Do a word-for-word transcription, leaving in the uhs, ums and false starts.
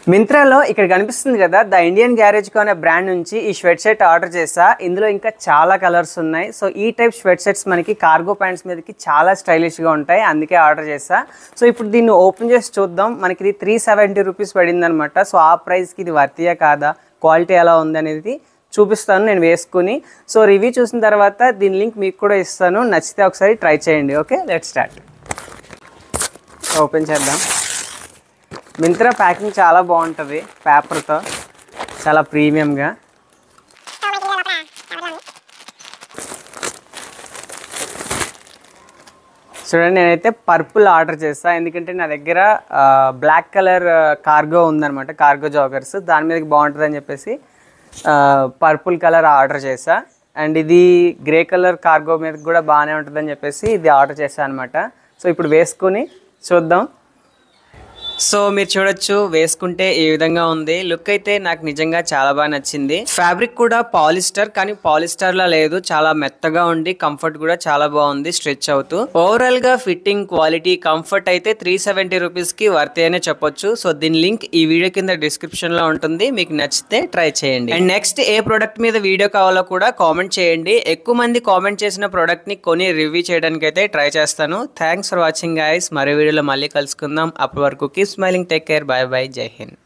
మింత్రాలో ఇక్కడ కనిపిస్తుంది కదా, ద ఇండియన్ గ్యారేజ్ కో అనే బ్రాండ్ నుంచి ఈ స్వెట్ షర్ట్ ఆర్డర్ చేసా. ఇందులో ఇంకా చాలా కలర్స్ ఉన్నాయి. సో ఈ టైప్ స్వెట్ షర్ట్స్ మనకి కార్గో ప్యాంట్స్ మీదకి చాలా స్టైలిష్గా ఉంటాయి, అందుకే ఆర్డర్ చేసా. సో ఇప్పుడు దీన్ని ఓపెన్ చేసి చూద్దాం. మనకి ఇది త్రీ సెవెంటీ రూపీస్ పడింది అనమాట. సో ఆ ప్రైస్కి ఇది వర్తియా కాదా, క్వాలిటీ ఎలా ఉంది అనేది చూపిస్తాను నేను వేసుకుని. సో రివ్యూ చూసిన తర్వాత దీని లింక్ మీకు కూడా ఇస్తాను, నచ్చితే ఒకసారి ట్రై చేయండి. Okay, let's start. ఓపెన్ చేద్దాం. మింత్రా ప్యాకింగ్ చాలా బాగుంటుంది, పేపర్తో చాలా ప్రీమియంగా. చూడండి, నేనైతే పర్పుల్ ఆర్డర్ చేస్తాను ఎందుకంటే నా దగ్గర బ్లాక్ కలర్ కార్గో ఉందన్నమాట, కార్గో జాగర్స్, దాని మీదకి బాగుంటుంది అని చెప్పేసి పర్పుల్ కలర్ ఆర్డర్ చేసా. అండ్ ఇది గ్రే కలర్ కార్గో మీద కూడా బాగానే ఉంటుందని చెప్పేసి ఇది ఆర్డర్ చేశాను అనమాట. సో ఇప్పుడు వేసుకుని చూద్దాం. సో మీరు చూడొచ్చు, వేసుకుంటే ఈ విధంగా ఉంది. లుక్ అయితే నాకు నిజంగా చాలా బాగా నచ్చింది. ఫ్యాబ్రిక్ కూడా పాలిస్టర్, కానీ పాలిస్టర్ లా లేదు, చాలా మెత్తగా ఉండి కంఫర్ట్ కూడా చాలా బాగుంది స్ట్రెచ్ అవుతూ. ఓవరాల్ గా ఫిట్టింగ్, క్వాలిటీ, కంఫర్ట్ అయితే త్రీ సెవెంటీ రూపీస్ కి వర్త్ అనే చెప్పొచ్చు. సో దీని లింక్ ఈ వీడియో కింద డిస్క్రిప్షన్ లో ఉంటుంది, మీకు నచ్చితే ట్రై చేయండి. అండ్ నెక్స్ట్ ఏ ప్రోడక్ట్ మీద వీడియో కావాలో కూడా కామెంట్ చేయండి. ఎక్కువ మంది కామెంట్ చేసిన ప్రోడక్ట్ ని కొని రివ్యూ చేయడానికి అయితే ట్రై చేస్తాను. Thanks for watching guys. మరో వీడియోలో మళ్ళీ కలుసుకుందాం. అప్పటి వరకు keep smiling, take care, bye bye, జై హింద్.